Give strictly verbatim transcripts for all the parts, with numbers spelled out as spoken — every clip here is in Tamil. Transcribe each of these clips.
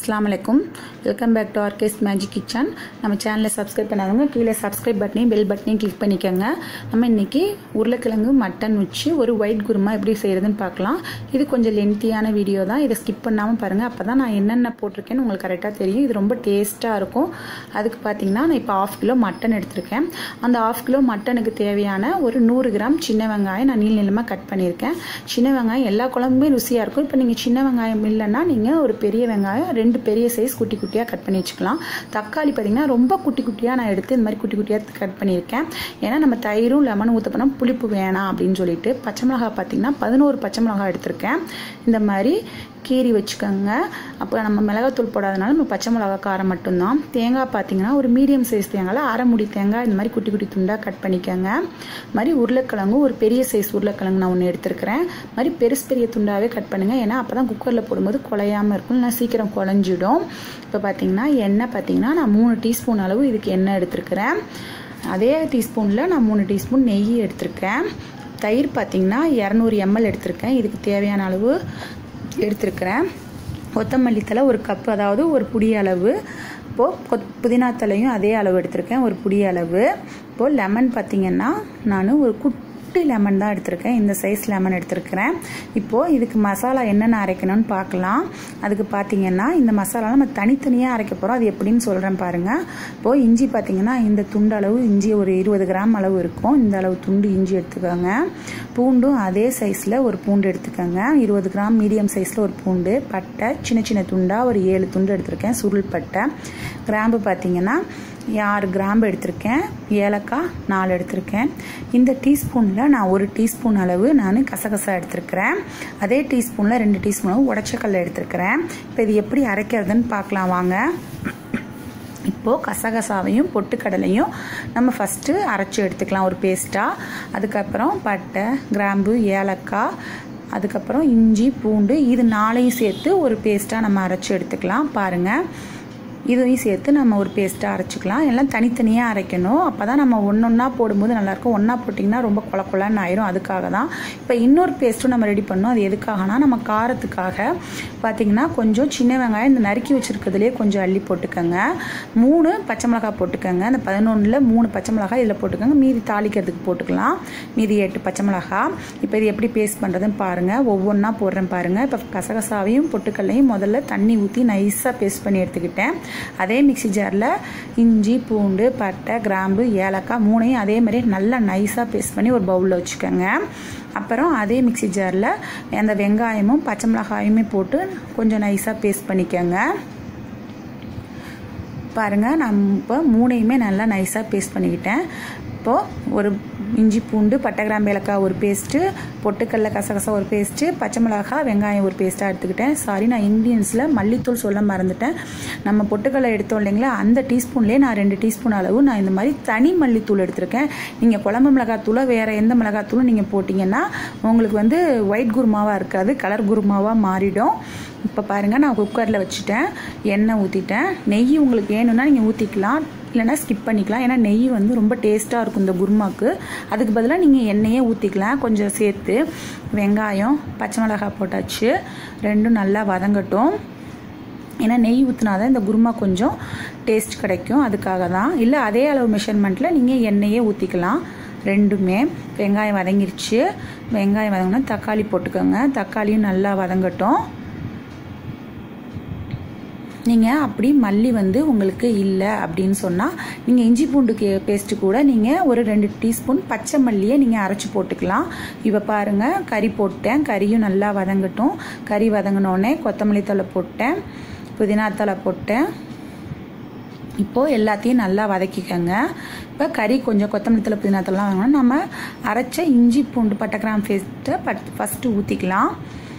अस्सलाम वालेकुम वेलकम बैक टू आर्केस मैजिक किचन நம்ம சேனலை சப்ஸ்கிரைப் பண்ணாதவங்க கீழே சப்ஸ்கிரைப் பட்டனையும் பெல் பட்டனையும் கிளிக் பண்ணிக்கோங்க. நம்ம இன்னைக்கு உருளைக்கிழங்கு மட்டன் வச்சு ஒரு ஒயிட் குருமா எப்படி செய்யறதுன்னு பார்க்கலாம். இது கொஞ்சம் லென்த்தியான வீடியோ தான், இதை ஸ்கிப் பண்ணாமல் பாருங்கள். அப்போ தான் நான் என்னென்ன போட்டிருக்கேன்னு உங்களுக்கு கரெக்டாக தெரியும். இது ரொம்ப டேஸ்ட்டாக இருக்கும். அதுக்கு பார்த்தீங்கன்னா நான் இப்போ ஆஃப் கிலோ மட்டன் எடுத்திருக்கேன். அந்த ஆஃப் கிலோ மட்டனுக்கு தேவையான ஒரு நூறு கிராம் சின்ன வெங்காயம் நான் நீள நீளமாக கட் பண்ணியிருக்கேன். சின்ன வெங்காயம் எல்லா குழம்புமே ருசியாக இருக்கும். இப்போ நீங்கள் சின்ன வெங்காயம் இல்லைன்னா நீங்கள் ஒரு பெரிய வெங்காயம் ரெண்டு பெரிய சைஸ் குட்டி குட்டியாக கட் பண்ணி வச்சுக்கலாம். தக்காளி பார்த்தீங்கன்னா ரொம்ப குட்டி குட்டியாக நான் எடுத்து இந்த மாதிரி குட்டி குட்டியாக கட் பண்ணியிருக்கேன். ஏன்னா நம்ம தயிரும் லெமனும் ஊற்ற போனால் புளிப்பு வேணாம் அப்படின்னு சொல்லிட்டு. பச்சை மிளகா பார்த்தீங்கன்னா பதினோரு பச்சை மிளகா எடுத்திருக்கேன். இந்த மாதிரி கீரி வச்சுக்கோங்க. அப்போ நம்ம மிளகாத்தூள் போடாதனால நம்ம பச்சை மிளகா காரம் மட்டும்தான். தேங்காய் பார்த்தீங்கன்னா ஒரு மீடியம் சைஸ் தேங்காயில் அரை முடி தேங்காய் இந்த மாதிரி குட்டி குட்டி துண்டாக கட் பண்ணிக்கோங்க. மாதிரி உருளைக்கிழங்கு ஒரு பெரிய சைஸ் உருளைக்கிழங்கு நான் ஒன்று எடுத்துருக்கிறேன். மாதிரி பெருசு பெரிய துண்டாகவே கட் பண்ணுங்கள். ஏன்னா அப்போ தான் குக்கரில் போடும்போது குழையாமல் இருக்கும், இல்லைனா சீக்கிரம் குழஞ்சிடும். இப்போ பார்த்தீங்கன்னா எண்ணெய் பார்த்தீங்கன்னா நான் மூணு டீஸ்பூன் அளவு இதுக்கு எண்ணெய் எடுத்துருக்கிறேன். அதே டீஸ்பூனில் நான் மூணு டீஸ்பூன் நெய் எடுத்திருக்கேன். தயிர் பார்த்தீங்கன்னா இரநூறு எம்எல் எடுத்திருக்கேன். இதுக்கு தேவையான அளவு எடுத்துருக்கிறேன். கொத்தமல்லி தழை ஒரு கப்பு, அதாவது ஒரு புடி அளவு. இப்போது கொத் புதினா தலையும் அதே அளவு எடுத்திருக்கேன், ஒரு புடி அளவு. இப்போது லெமன் பார்த்திங்கன்னா நான் ஒரு குட்டி லெமன் தான் எடுத்திருக்கேன். இந்த சைஸ் லெமன் எடுத்திருக்கிறேன். இப்போது இதுக்கு மசாலா என்னென்ன அரைக்கணும்னு பார்க்கலாம். அதுக்கு பார்த்திங்கன்னா இந்த மசாலா நம்ம தனித்தனியாக அரைக்க போகிறோம். அது எப்படின்னு சொல்கிறேன் பாருங்கள். இப்போது இஞ்சி பார்த்திங்கன்னா இந்த துண்டு அளவு இஞ்சி ஒரு இருபது கிராம் அளவு இருக்கும். இந்த அளவு துண்டு இஞ்சி எடுத்துக்கோங்க. பூண்டும் அதே சைஸில் ஒரு பூண்டு எடுத்துக்கோங்க. இருபது கிராம் மீடியம் சைஸில் ஒரு பூண்டு. பட்டை சின்ன சின்ன துண்டாக ஒரு ஏழு துண்டு எடுத்திருக்கேன், சுருள் பட்டை. கிராம்பு பார்த்திங்கன்னா ஆறு கிராம்பு எடுத்திருக்கேன். ஏலக்காய் நாலு எடுத்திருக்கேன். இந்த டீஸ்பூனில் நான் ஒரு டீஸ்பூன் அளவு நான் கசகசா எடுத்திருக்கிறேன். அதே டீஸ்பூனில் ரெண்டு டீஸ்பூன் அளவு உடச்சக்கல்ல எடுத்திருக்கிறேன். இப்போ இது எப்படி அரைக்கிறதுன்னு பார்க்கலாம் வாங்க. இப்போது கசகசாவையும் பொட்டுக்கடலையும் நம்ம ஃபஸ்ட்டு அரைச்சி எடுத்துக்கலாம் ஒரு பேஸ்ட்டாக. அதுக்கப்புறம் பட்டை கிராம்பு ஏலக்காய் அதுக்கப்புறம் இஞ்சி பூண்டு இது நாளையும் சேர்த்து ஒரு பேஸ்ட்டாக நம்ம அரைச்சி எடுத்துக்கலாம். பாருங்கள், இதையும் சேர்த்து நம்ம ஒரு பேஸ்ட்டாக அரைச்சிக்கலாம். எல்லாம் தனித்தனியாக அரைக்கணும். அப்போ தான் நம்ம ஒன்று ஒன்றா போடும்போது நல்லாயிருக்கும். ஒன்றா போட்டிங்கன்னா ரொம்ப கொல கொலன்னு ஆயிரும். அதுக்காக தான் இப்போ இன்னொரு பேஸ்ட்டும் நம்ம ரெடி பண்ணோம். அது எதுக்காகனா நம்ம காரத்துக்காக. பார்த்திங்கன்னா கொஞ்சம் சின்ன வெங்காயம் இந்த நறுக்கி வச்சுருக்கிறதுலேயே கொஞ்சம் அள்ளி போட்டுக்கோங்க. மூணு பச்சை மிளகாய் போட்டுக்கோங்க. அந்த பதினொன்றில் மூணு பச்சை மிளகாய் இதில் போட்டுக்கோங்க. மீதி தாளிக்கிறதுக்கு போட்டுக்கலாம். மீதி எட்டு பச்சை மிளகாய். இப்போ இது எப்படி பேஸ்ட் பண்ணுறதுன்னு பாருங்கள். ஒவ்வொன்றா போடுறேன் பாருங்கள். இப்போ கசகசாவையும் பொட்டுக்கல்லையும் முதல்ல தண்ணி ஊற்றி நைஸாக பேஸ்ட் பண்ணி எடுத்துக்கிட்டேன். அதே மிக்சி ஜாரில் இஞ்சி பூண்டு பட்டை கிராம்பு ஏலக்காய் மூணையும் அதே மாதிரி நல்லா நைஸாக பேஸ்ட் பண்ணி ஒரு பவுலில் வச்சுக்கோங்க. அப்புறம் அதே மிக்சி ஜாரில் அந்த வெங்காயமும் பச்சை மிளகாயுமே போட்டு கொஞ்சம் நைஸாக பேஸ்ட் பண்ணிக்கோங்க. பாருங்கள், நான் இப்போ மூணையுமே நல்லா நைஸாக பேஸ்ட் பண்ணிக்கிட்டேன். இப்போது ஒரு இஞ்சி பூண்டு பட்டை கிராம்பு ஏலக்காய் ஒரு பேஸ்ட்டு, பொட்டுக்கல்ல கசகசா ஒரு பேஸ்ட்டு, பச்சை மிளகாய் வெங்காயம் ஒரு பேஸ்ட்டாக எடுத்துக்கிட்டேன். சாரி, நான் இன்க்ரீடியன்ஸில் மல்லித்தூள் சொல்ல மறந்துட்டேன். நம்ம பொட்டுக்கல்லை எடுத்தோம் இல்லைங்களா, அந்த டீஸ்பூன்லேயே நான் ரெண்டு டீஸ்பூன் அளவு நான் இந்த மாதிரி தனி மல்லித்தூள் எடுத்திருக்கேன். நீங்கள் குழம்பு மிளகாத்தூளை வேறு எந்த மிளகாத்தூளும் நீங்கள் போட்டிங்கன்னா உங்களுக்கு வந்து ஒயிட் குருமாவாக இருக்காது, கலர் குருமாவாக மாறிடும். இப்போ பாருங்கள், நான் குக்கரில் வச்சுட்டேன். எண்ணெய் ஊற்றிட்டேன். நெய் உங்களுக்கு வேணும்னா நீங்கள் ஊற்றிக்கலாம், இல்லைனா ஸ்கிப் பண்ணிக்கலாம். ஏன்னா நெய் வந்து ரொம்ப டேஸ்ட்டாக இருக்கும் இந்த குருமாவுக்கு. அதுக்கு பதிலாக நீங்கள் எண்ணெயே ஊற்றிக்கலாம் கொஞ்சம் சேர்த்து. வெங்காயம் பச்சை மிளகாய் போட்டாச்சு. ரெண்டும் நல்லா வதங்கட்டும். ஏன்னா நெய் ஊற்றினா தான் இந்த குருமா கொஞ்சம் டேஸ்ட் கிடைக்கும், அதுக்காக தான். இல்லை அதே அளவு மெஷர்மெண்ட்டில் நீங்கள் எண்ணெயே ஊற்றிக்கலாம். ரெண்டுமே வெங்காயம் வதங்கிருச்சு. வெங்காயம் வதங்கினா தக்காளி போட்டுக்கோங்க. தக்காளியும் நல்லா வதங்கட்டும். நீங்கள் அப்படி மல்லி வந்து உங்களுக்கு இல்லை அப்படின்னு சொன்னால் நீங்கள் இஞ்சி பூண்டுக்கு பேஸ்ட்டு கூட நீங்கள் ஒரு ரெண்டு டீஸ்பூன் பச்சை மல்லியை நீங்கள் அரைச்சி போட்டுக்கலாம். இப்போ பாருங்கள், கறி போட்டேன். கறியும் நல்லா வதங்கட்டும். கறி வதங்கினோடனே கொத்தமல்லி தழை போட்டேன், புதினா தழை போட்டேன். இப்போது எல்லாத்தையும் நல்லா வதக்கிக்கோங்க. இப்போ கறி கொஞ்சம் கொத்தமல்லி தழை புதினா தழைலாம் வாங்கணும். நம்ம அரைச்ச இஞ்சி பூண்டு பட்டை கிராம்பு பேஸ்ட்டை பட் ஃபஸ்ட்டு ஊற்றிக்கலாம்.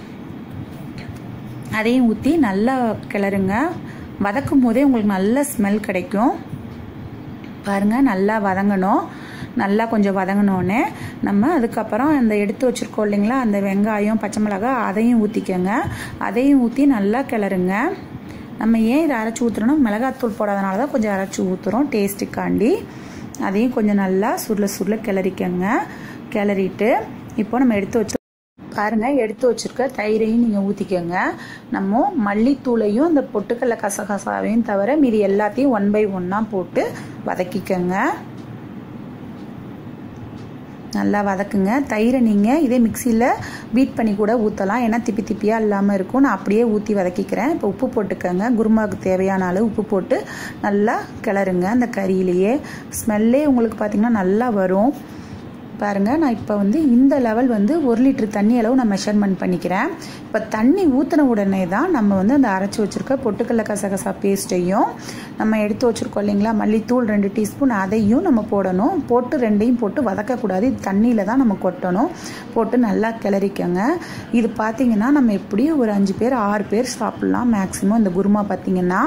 அதையும் ஊற்றி நல்லா கிளறுங்க. வதக்கும் போதே உங்களுக்கு நல்ல ஸ்மெல் கிடைக்கும். பாருங்கள், நல்லா வதங்கணும். நல்லா கொஞ்சம் வதங்கினோடனே நம்ம அதுக்கப்புறம் அந்த எடுத்து வச்சுருக்கோம் இல்லைங்களா அந்த வெங்காயம் பச்சை மிளகாய் அதையும் ஊற்றிக்கோங்க. அதையும் ஊற்றி நல்லா கிளறுங்க. நம்ம ஏன் இதை அரைச்சி ஊற்றுறோன்னா மிளகாத்தூள் போடாதனால தான் கொஞ்சம் அரைச்சி ஊற்றுறோம் டேஸ்ட்டுக்காண்டி. அதையும் கொஞ்சம் நல்லா சுருள சுருள கிளறிக்கங்க. கிளறிட்டு இப்போ நம்ம எடுத்து வச்சு பாருங்கள், எடுத்து வச்சுருக்க தயிரையும் நீங்கள் ஊற்றிக்கோங்க. நம்ம மல்லித்தூளையும் இந்த பொட்டுக்கடலை கசகசாவையும் தவிர மீதி எல்லாத்தையும் ஒன் பை ஒன்னாக போட்டு வதக்கிக்கோங்க. நல்லா வதக்குங்க. தயிரை நீங்கள் இதே மிக்சியில் பீட் பண்ணி கூட ஊற்றலாம், ஏன்னா திப்பி திப்பியாக இல்லாமல் இருக்கும். நான் அப்படியே ஊற்றி வதக்கிக்கிறேன். இப்போ உப்பு போட்டுக்கோங்க. குருமாவுக்கு தேவையான அளவு உப்பு போட்டு நல்லா கிளறுங்க. அந்த கறியிலேயே ஸ்மெல்லே உங்களுக்கு பார்த்திங்கன்னா நல்லா வரும். பாருங்கள், நான் இப்போ வந்து இந்த லெவல் வந்து ஒரு லிட்டர் தண்ணி அளவு நான் மெஷர்மெண்ட் பண்ணிக்கிறேன். இப்போ தண்ணி ஊற்றின உடனே தான் நம்ம வந்து அந்த அரைச்சி வச்சுருக்க பொட்டுக்கடலை கசகசா பேஸ்ட்டையும் நம்ம எடுத்து வச்சுருக்கோம் இல்லைங்களா மல்லித்தூள் ரெண்டு டீஸ்பூன், அதையும் நம்ம போடணும். போட்டு ரெண்டையும் போட்டு வதக்கக்கூடாது, இது தண்ணியில் தான் நம்ம கொட்டணும். போட்டு நல்லா கிளறிக்கங்க. இது பார்த்திங்கன்னா நம்ம எப்படி ஒரு அஞ்சு பேர் ஆறு பேர் சாப்பிட்லாம் மேக்ஸிமம். இந்த குருமா பார்த்திங்கன்னா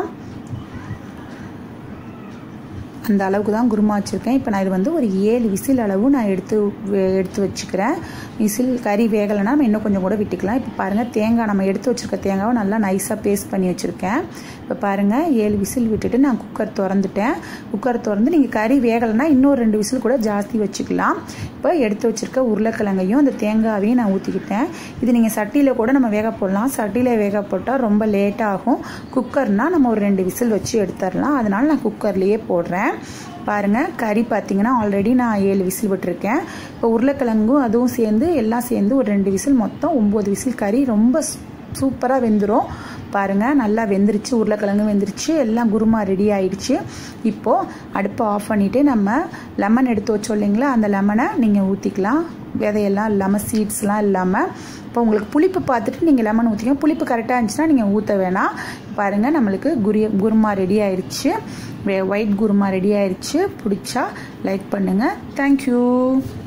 அந்த அளவுக்கு தான் குருமா வச்சுருக்கேன். இப்போ நான் இது வந்து ஒரு ஏழு விசில் அளவு நான் எடுத்து எடுத்து வச்சுக்கிறேன். விசில் கறி வேகலைன்னா நம்ம இன்னும் கொஞ்சம் கூட விட்டுக்கலாம். இப்போ பாருங்கள், தேங்காய் நம்ம எடுத்து வச்சுருக்க தேங்காவை நல்லா நைஸாக பேஸ்ட் பண்ணி வச்சுருக்கேன். இப்போ பாருங்கள், ஏழு விசில் விட்டுட்டு நான் குக்கர் திறந்துட்டேன். குக்கர் திறந்து நீங்கள் கறி வேகலைன்னா இன்னொரு ரெண்டு விசில் கூட ஜாஸ்தி வச்சுக்கலாம். இப்போ எடுத்து வச்சுருக்க உருளைக்கிழங்கையும் அந்த தேங்காயையும் நான் ஊற்றிக்கிட்டேன். இது நீங்கள் சட்டியில் கூட நம்ம வேக போடலாம். சட்டியில் வேக போட்டால் ரொம்ப லேட்டாகும். குக்கர்னால் நம்ம ஒரு ரெண்டு விசில் வச்சு எடுத்துடலாம். அதனால் நான் குக்கர்லேயே போடுறேன். பாருங்கள், கறி பார்த்திங்கன்னா ஆல்ரெடி நான் ஏழு விசில் விட்டுருக்கேன். இப்போ உருளைக்கிழங்கும் அதுவும் சேர்ந்து எல்லாம் சேர்ந்து ஒரு ரெண்டு விசில், மொத்தம் ஒம்பது விசில். கறி ரொம்ப சூப்பராக வெந்துடும். பாருங்கள், நல்லா வெந்துருச்சு. உருளைக்கிழங்கு வெந்துருச்சு. எல்லாம் குருமா ரெடி ஆயிடுச்சு. இப்போது அடுப்பை ஆஃப் பண்ணிவிட்டு நம்ம லெமன் எடுத்து வச்சோம் இல்லைங்களா, அந்த லெமனை நீங்கள் ஊற்றிக்கலாம். விதையெல்லாம் இல்லாமல், சீட்ஸ்லாம் இல்லாமல். இப்போ உங்களுக்கு புளிப்பு பார்த்துட்டு நீங்கள் லெமன் ஊற்றிங்க. புளிப்பு கரெக்டாக இருந்துச்சுன்னா நீங்கள் ஊற்ற வேணாம். பாருங்கள், நம்மளுக்கு குரி குருமா ரெடி ஆயிடுச்சு. ஒயிட் குருமா ரெடி ஆயிடுச்சு. பிடிச்சா லைக் பண்ணுங்கள். தேங்க்யூ.